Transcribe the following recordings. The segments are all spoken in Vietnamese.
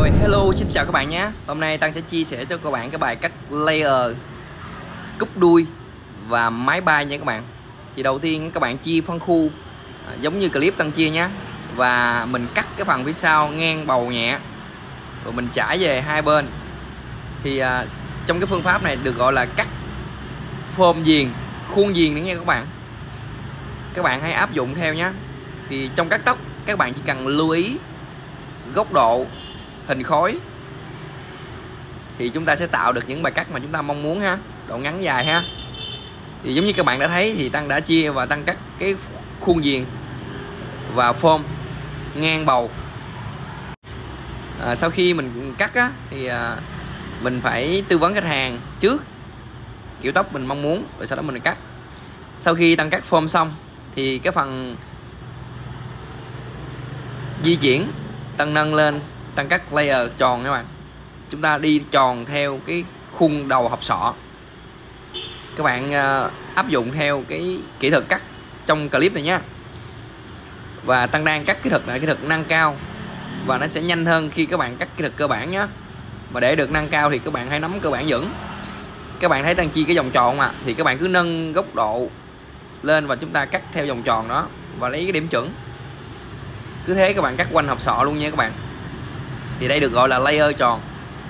Rồi, hello, xin chào các bạn nhé. Hôm nay Tăng sẽ chia sẻ cho các bạn cái bài cắt layer cúp đuôi và máy bay nha các bạn. Thì đầu tiên các bạn chia phân khu giống như clip Tăng chia nhé. Và mình cắt cái phần phía sau ngang bầu nhẹ, rồi mình trải về hai bên. Thì trong cái phương pháp này được gọi là cắt phôm viền, khuôn viền nữa nha các bạn. Các bạn hãy áp dụng theo nhé. Thì trong cắt tóc các bạn chỉ cần lưu ý góc độ, hình khối, thì chúng ta sẽ tạo được những bài cắt mà chúng ta mong muốn ha, độ ngắn dài ha. Thì giống như các bạn đã thấy thì Tăng đã chia và Tăng cắt cái khuôn viền và phôm ngang bầu. Sau khi mình cắt á, thì mình phải tư vấn khách hàng trước kiểu tóc mình mong muốn, rồi sau đó mình cắt. Sau khi Tăng cắt phôm xong thì cái phần di chuyển Tăng nâng lên, Tăng cắt layer tròn các bạn. Chúng ta đi tròn theo cái khung đầu hộp sọ. Các bạn áp dụng theo cái kỹ thuật cắt trong clip này nhé. Và Tăng đang cắt kỹ thuật này, kỹ thuật nâng cao, và nó sẽ nhanh hơn khi các bạn cắt kỹ thuật cơ bản nhé. Mà để được nâng cao thì các bạn hãy nắm cơ bản vững. Các bạn thấy Tăng chia cái vòng tròn mà, thì các bạn cứ nâng góc độ lên và chúng ta cắt theo vòng tròn đó và lấy cái điểm chuẩn. Cứ thế các bạn cắt quanh hộp sọ luôn nha các bạn. Thì đây được gọi là layer tròn.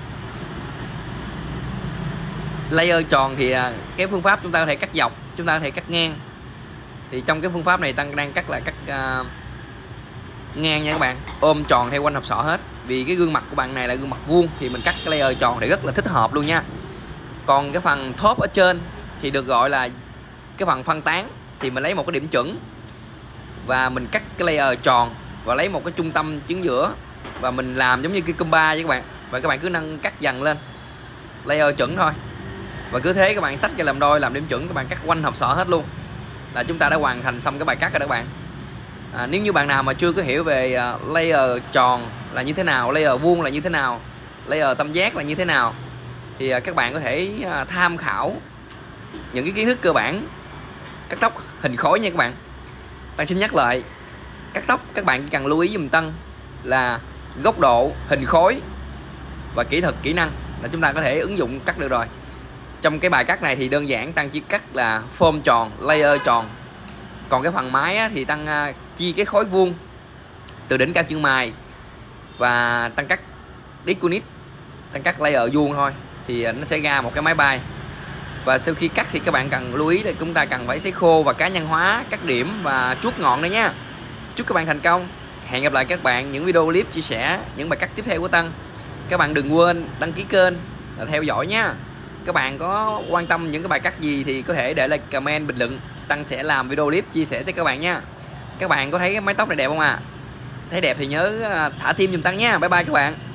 Layer tròn thì cái phương pháp chúng ta có thể cắt dọc, chúng ta có thể cắt ngang. Thì trong cái phương pháp này Tăng đang cắt là cắt ngang nha các bạn, ôm tròn theo quanh hộp sọ hết. Vì cái gương mặt của bạn này là gương mặt vuông thì mình cắt cái layer tròn thì rất là thích hợp luôn nha. Còn cái phần top ở trên thì được gọi là cái phần phân tán, thì mình lấy một cái điểm chuẩn và mình cắt cái layer tròn và lấy một cái trung tâm chính giữa, và mình làm giống như cái comba với các bạn. Và các bạn cứ nâng cắt dần lên layer chuẩn thôi, và cứ thế các bạn tách ra làm đôi, làm điểm chuẩn, các bạn cắt quanh hộp sọ hết luôn là chúng ta đã hoàn thành xong cái bài cắt rồi đó các bạn. Nếu như bạn nào mà chưa có hiểu về layer tròn là như thế nào, layer vuông là như thế nào, layer tam giác là như thế nào, thì các bạn có thể tham khảo những cái kiến thức cơ bản cắt tóc hình khối nha các bạn. Tăng xin nhắc lại, cắt tóc các bạn chỉ cần lưu ý giùm Tăng là góc độ, hình khối và kỹ thuật, kỹ năng là chúng ta có thể ứng dụng cắt được rồi. Trong cái bài cắt này thì đơn giản Tăng chỉ cắt là phôm tròn, layer tròn. Còn cái phần mái á, thì Tăng chia cái khối vuông từ đỉnh cao chân mày, và Tăng cắt disconnect, Tăng cắt layer vuông thôi thì nó sẽ ra một cái máy bay. Và sau khi cắt thì các bạn cần lưu ý là chúng ta cần phải sấy khô và cá nhân hóa cắt điểm và chuốt ngọn đấy nha. Chúc các bạn thành công. Hẹn gặp lại các bạn những video clip chia sẻ những bài cắt tiếp theo của Tăng. Các bạn đừng quên đăng ký kênh và theo dõi nha. Các bạn có quan tâm những cái bài cắt gì thì có thể để lại comment, bình luận. Tăng sẽ làm video clip chia sẻ cho các bạn nha. Các bạn có thấy cái mái tóc này đẹp không ạ? Thấy đẹp thì nhớ thả tim giùm Tăng nha. Bye bye các bạn.